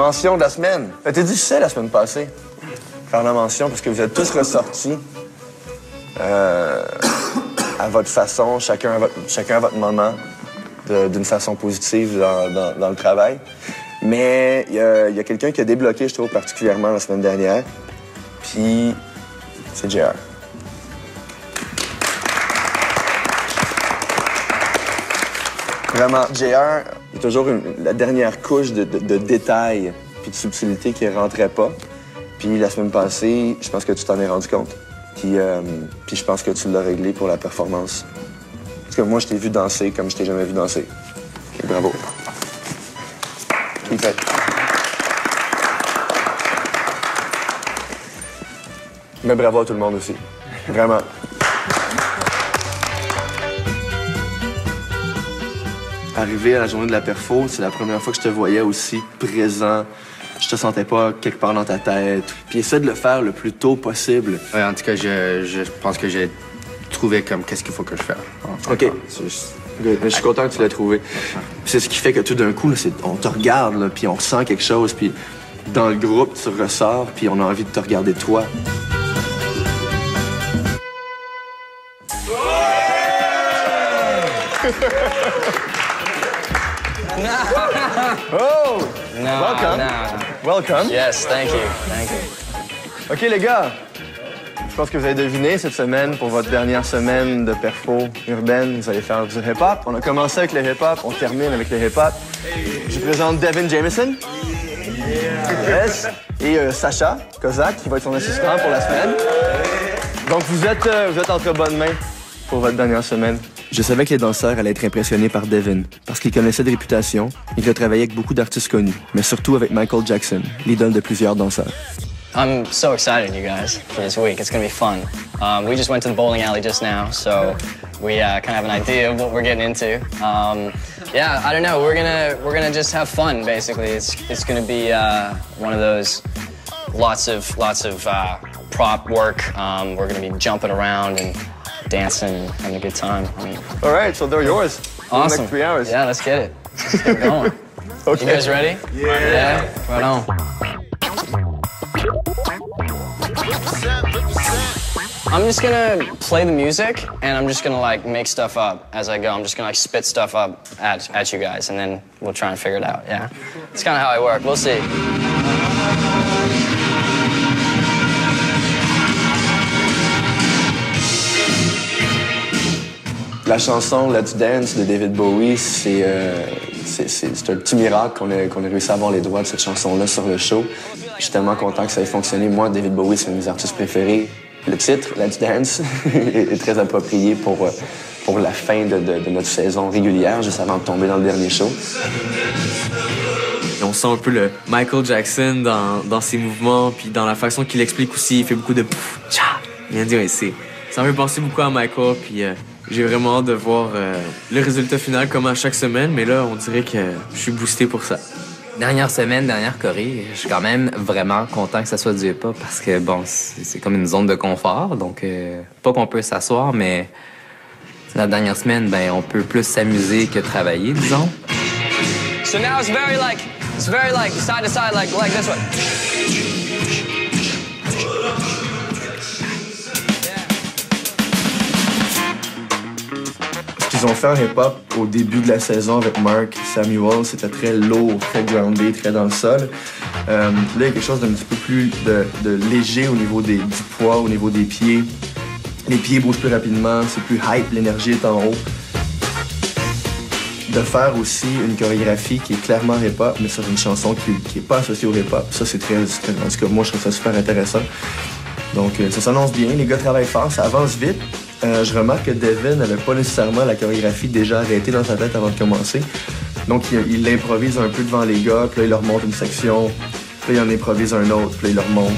Mention de la semaine. Ça a été difficile la semaine passée, faire la mention, parce que vous êtes tous ressortis à votre façon, chacun à votre moment, d'une façon positive dans le travail. Mais il y a quelqu'un qui a débloqué, je trouve, particulièrement la semaine dernière. Puis, c'est JR. Vraiment, JR, il y a toujours la dernière couche de détails puis de subtilité qui ne rentrait pas. Puis la semaine passée, je pense que tu t'en es rendu compte. Puis je pense que tu l'as réglé pour la performance. Parce que moi, je t'ai vu danser comme je t'ai jamais vu danser. Okay, bravo. Keep it. Mais bravo à tout le monde aussi. Vraiment. Arrivé à la journée de la perfo, c'est la première fois que je te voyais aussi présent. Je te sentais pas quelque part dans ta tête. Puis essaie de le faire le plus tôt possible. Ouais, en tout cas, je pense que j'ai trouvé comme qu'est-ce qu'il faut que je fasse. OK. Je suis content que tu l'aies trouvé. C'est ce qui fait que tout d'un coup, là, on te regarde, là, puis on ressent quelque chose, puis dans le groupe, tu ressors, puis on a envie de te regarder toi. Oh! No, Welcome. no. Welcome. Yes, thank you. Thank you. OK, les gars. Je pense que vous avez deviné cette semaine, pour votre dernière semaine de perfo urbaine, vous allez faire du hip-hop. On a commencé avec le hip-hop, on termine avec le hip-hop. Je vous présente Devin Jameson. Yes. Et Sacha Kozak, qui va être son assistant pour la semaine. Donc, vous êtes entre bonnes mains pour votre dernière semaine. Je savais que les danseurs allaient être impressionnés par Devin, parce qu'il connaissait de réputation et qu'il a travaillé avec beaucoup d'artistes connus, mais surtout avec Michael Jackson, l'idole de plusieurs danseurs. I'm so excited, you guys, for this week. It's going to be fun. We just went to the bowling alley just now, so we kind of have an idea of what we're getting into. Yeah, I don't know. We're gonna just have fun, basically. It's going to be one of those lots of prop work. We're going to be jumping around and dancing and having a good time. All right, so they're yours. Awesome. For the next 3 hours. Yeah, let's get it. Let's get going. Okay. You guys ready? Yeah. Right on. I'm just gonna play the music, and I'm just gonna like make stuff up as I go. I'm just gonna like spit stuff up at you guys, and then we'll try and figure it out. Yeah, it's kind of how I work. We'll see. La chanson Let's Dance de David Bowie, c'est un petit miracle qu'on ait réussi à avoir les droits de cette chanson-là sur le show. Je suis tellement content que ça ait fonctionné. Moi, David Bowie, c'est un de mes artistes préférés. Le titre, Let's Dance, est très approprié pour la fin de notre saison régulière, juste avant de tomber dans le dernier show. On sent un peu le Michael Jackson dans ses mouvements, puis dans la façon qu'il explique aussi, il fait beaucoup de pouf, tcha. Bien dire, ça me fait penser beaucoup à Michael, puis j'ai vraiment hâte de voir le résultat final comme à chaque semaine, mais là, on dirait que je suis boosté pour ça. Dernière semaine, dernière choré, je suis quand même vraiment content que ça soit du hip-hop parce que, bon, c'est comme une zone de confort, donc pas qu'on peut s'asseoir, mais la dernière semaine, ben, on peut plus s'amuser que travailler, disons. So now it's very like side to side, like this one. Ils ont fait un hip-hop au début de la saison avec Mark Samuel. C'était très lourd, très groundé, très dans le sol. Là, il y a quelque chose d'un petit peu plus de léger au niveau du poids, au niveau des pieds. Les pieds bougent plus rapidement, c'est plus hype, l'énergie est en haut. De faire aussi une chorégraphie qui est clairement hip-hop, mais sur une chanson qui est pas associée au hip-hop. Ça, c'est très... En tout cas, moi, je trouve ça super intéressant. Donc, ça s'annonce bien. Les gars travaillent fort, ça avance vite. Je remarque que Devin n'avait pas nécessairement la chorégraphie déjà arrêtée dans sa tête avant de commencer. Donc, il l'improvise un peu devant les gars, puis là, il leur montre une section, puis là, il en improvise un autre, puis là, il leur montre.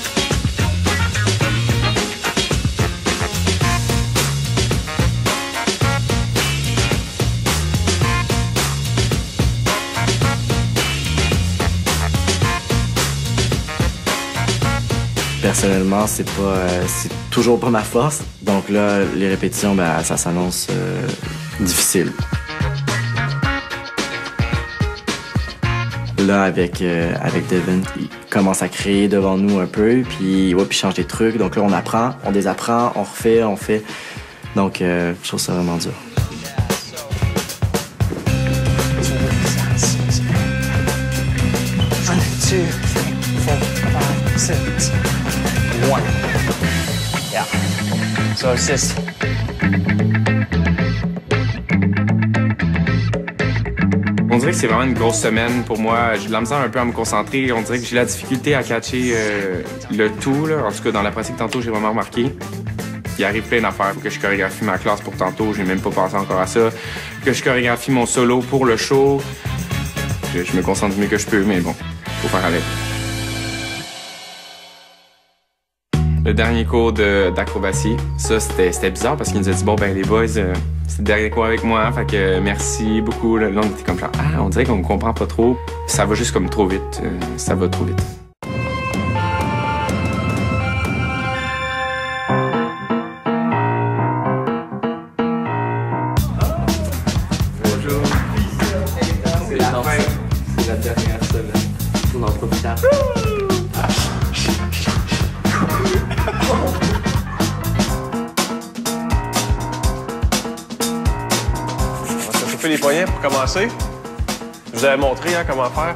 Personnellement, c'est toujours pas ma force. Donc là, les répétitions, ben, ça s'annonce difficile. là avec Devin. Il commence à créer devant nous un peu, puis il change des trucs. Donc là, on apprend, on désapprend, on refait, on fait. Donc, je trouve ça vraiment dur. 2, 3, 4, 5, 6. 1. Yeah. So assist. On dirait que c'est vraiment une grosse semaine pour moi. J'ai de la misère un peu à me concentrer. On dirait que j'ai la difficulté à catcher le tout. Là. En tout cas, dans la pratique, tantôt, j'ai vraiment remarqué. Il arrive plein d'affaires. Faut que je chorégraphie ma classe pour tantôt. J'ai même pas pensé encore à ça. Faut que je chorégraphie mon solo pour le show. Je me concentre du mieux que je peux, mais bon, faut faire avec. Le dernier cours d'acrobatie, ça, c'était bizarre parce qu'il nous a dit « Bon, ben les boys, c'est le dernier cours avec moi, fait que merci beaucoup. » Là, on était comme genre « Ah, on dirait qu'on comprend pas trop. » Ça va juste comme trop vite. Ça va trop vite. Bonjour. C'est la fin. C'est la dernière semaine. On en profite. On va les poignets pour commencer. Je vous avais montré comment faire.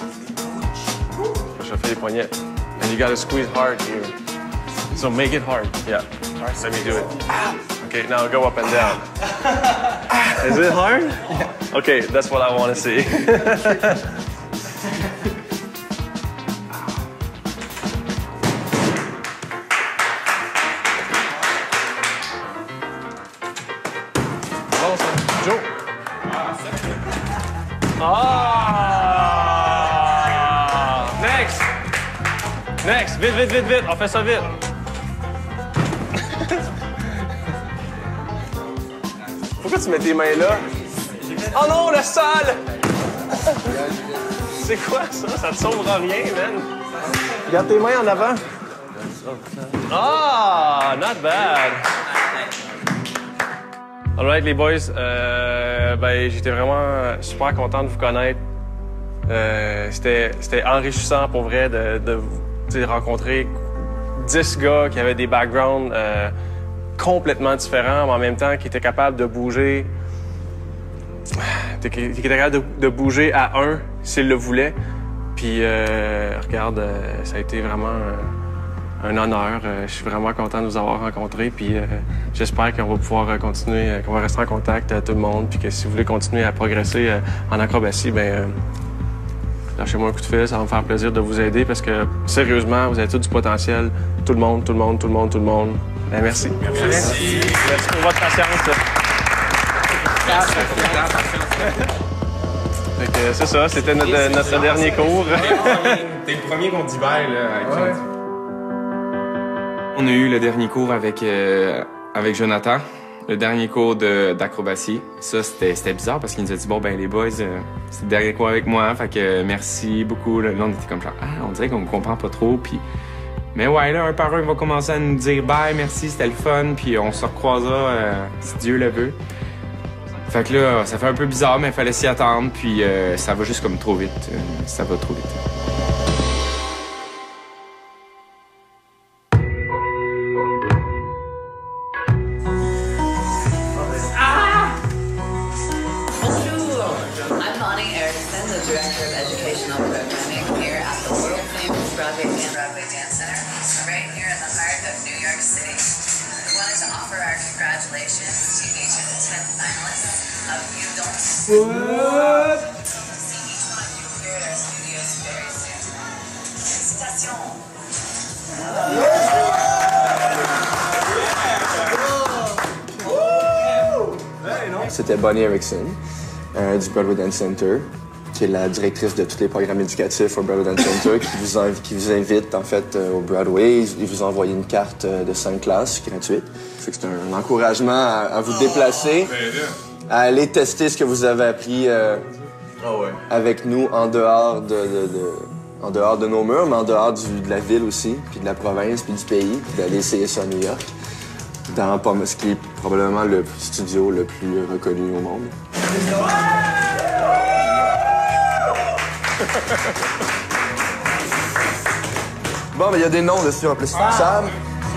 Je fais les poignets. And you gotta squeeze hard here. So make it hard. Yeah. Alright, let me do it. Okay, now go up and down. Is it hard? Okay, that's what I want to see. Bon, ça. Joe. Ah! Next! Next! Vite, vite, vite, vite! On fait ça vite! Pourquoi tu mets tes mains là? Oh non, le sol! C'est quoi ça? Ça te sauvera rien, man! Garde tes mains en avant. Ah! Not bad! Alright, les boys, ben, j'étais vraiment super content de vous connaître. C'était enrichissant pour vrai de rencontrer 10 gars qui avaient des backgrounds complètement différents, mais en même temps qui étaient capables de bouger. Qui étaient capables de bouger à un s'ils le voulaient. Puis, regarde, ça a été vraiment un honneur. Je suis vraiment content de vous avoir rencontrés. Puis j'espère qu'on va pouvoir continuer, qu'on va rester en contact tout le monde. Puis que si vous voulez continuer à progresser en acrobatie, ben lâchez-moi un coup de fil. Ça va me faire plaisir de vous aider parce que sérieusement, vous avez tout du potentiel. Tout le monde, tout le monde, tout le monde, tout le monde. Ben, merci. Merci. Merci pour votre patience. Fait que c'est ça, c'était notre dernier cours. T'es le premier qu'on divers, là. Avec On a eu le dernier cours avec Jonathan, le dernier cours d'acrobatie. Ça, c'était bizarre parce qu'il nous a dit « Bon, ben les boys, c'est le dernier cours avec moi, fait que merci beaucoup. » Là, on était comme genre « Ah, on dirait qu'on comprend pas trop. » Puis, mais ouais, là, un par un, il va commencer à nous dire « Bye, merci, c'était le fun. » Puis on se recroisera si Dieu le veut. Fait que là, ça fait un peu bizarre, mais il fallait s'y attendre. Puis ça va juste comme trop vite. Ça va trop vite. C'était Bonnie Erickson du Broadway Dance Center, qui est la directrice de tous les programmes éducatifs au Broadway Dance Center, qui vous invite en fait au Broadway. Il vous a envoyé une carte de 5 classes gratuite. C'est un encouragement à vous déplacer, à aller tester ce que vous avez appris avec nous en dehors de nos murs, mais en dehors de la ville aussi, puis de la province, puis du pays, puis d'aller essayer ça à New York. Dans ce qui est probablement le studio le plus reconnu au monde. Bon, mais il y a des noms dessus en plus. Sam.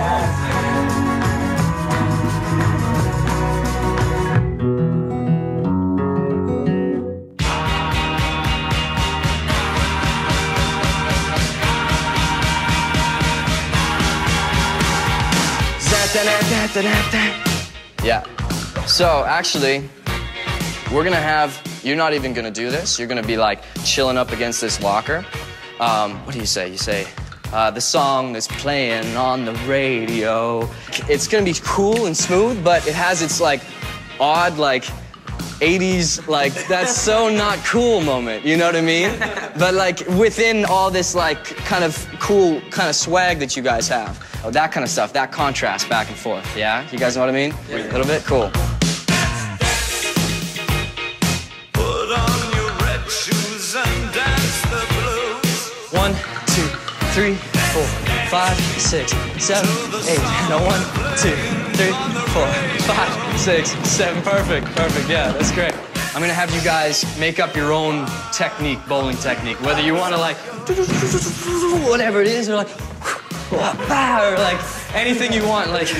Yeah. So actually, we're gonna have, you're not even gonna do this. You're gonna be like chilling up against this locker. What do you say? You say, the song is playing on the radio. It's gonna be cool and smooth, but it has its like odd like 80s, like that's so not cool moment, you know what I mean? But like within all this like kind of cool kind of swag that you guys have. Oh, that kind of stuff, that contrast back and forth, yeah? You guys know what I mean? Yeah. A little bit? Cool. Put on your red shoes and dance the blues. 1, 2, 3, 4, 5, 6, 7, 8. No, 1, 2, 3, 4, 5, 6, 7. Perfect, perfect, yeah, that's great. I'm gonna have you guys make up your own technique, bowling technique. Whether you wanna like, whatever it is, or like, or like anything you want, like,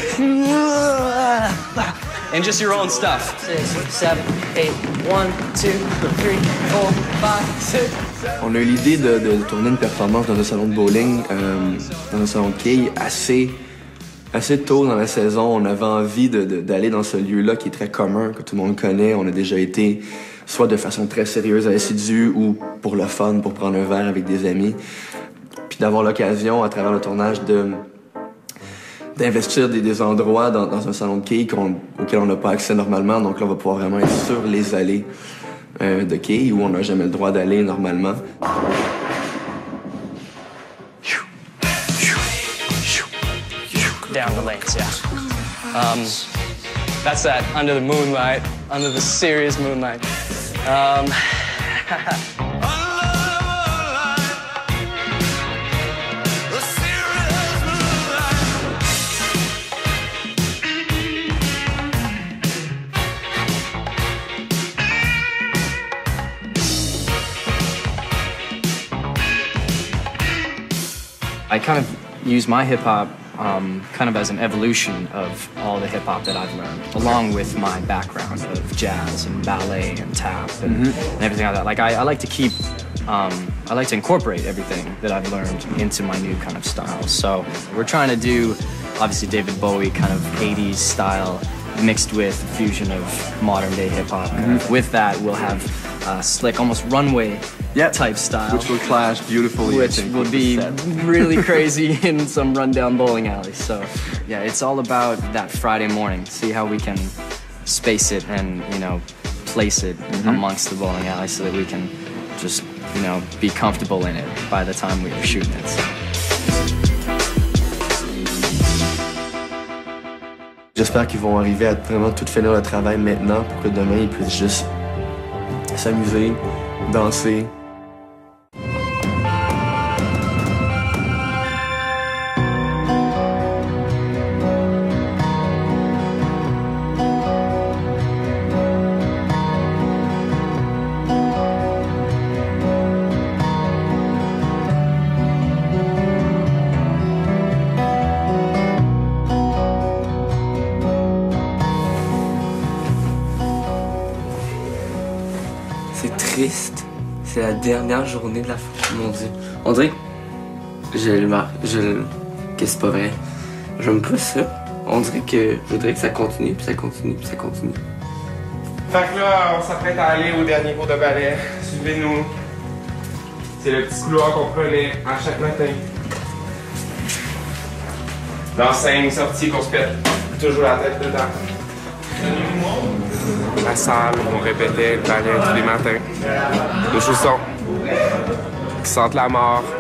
and just your own stuff. 6, 7, 8, 1, 2, 3, 4, 5, 6. On a eu l'idée de tourner une performance dans un salon de bowling, dans un salon de quilles, assez tôt dans la saison. On avait envie d'aller dans ce lieu-là qui est très commun, que tout le monde connaît. On a déjà été soit de façon très sérieuse à Assidu ou pour le fun, pour prendre un verre avec des amis. Puis d'avoir l'occasion, à travers le tournage, d'investir des endroits dans un salon de quilles auxquels on n'a pas accès normalement. Donc là, on va pouvoir vraiment être sur les allées de quilles où on n'a jamais le droit d'aller normalement. Down the lanes, yeah. That's that under the moonlight, under the serious moonlight. I kind of use my hip-hop kind of as an evolution of all the hip-hop that I've learned, along with my background of jazz and ballet and tap and everything like that. Like, I like to keep, I like to incorporate everything that I've learned into my new kind of style. So we're trying to do, obviously, David Bowie kind of 80s style mixed with fusion of modern-day hip-hop. With that, we'll have slick, almost runway type style. Which will clash beautifully, Which will be really crazy in some rundown bowling alley. So, yeah, it's all about that Friday morning. See how we can space it and, you know, place it amongst the bowling alley so that we can just, you know, be comfortable in it by the time we are shooting it. So. J'espère qu'ils vont arriver à vraiment tout finir le travail maintenant pour que demain ils puissent juste s'amuser, danser. C'est triste. C'est la dernière journée de la fin. Mon Dieu. On dirait que que c'est pas vrai. J'aime pas ça. On dirait que je voudrais que ça continue, puis ça continue, puis ça continue. Fait que là, on s'apprête à aller au dernier cours de ballet. Suivez-nous. C'est le petit couloir qu'on prenait à chaque matin. L'enseigne sortie qu'on se pète toujours la tête dedans. La salle où on répétait le ballet tous les matins. Le chausson qui sentent la mort.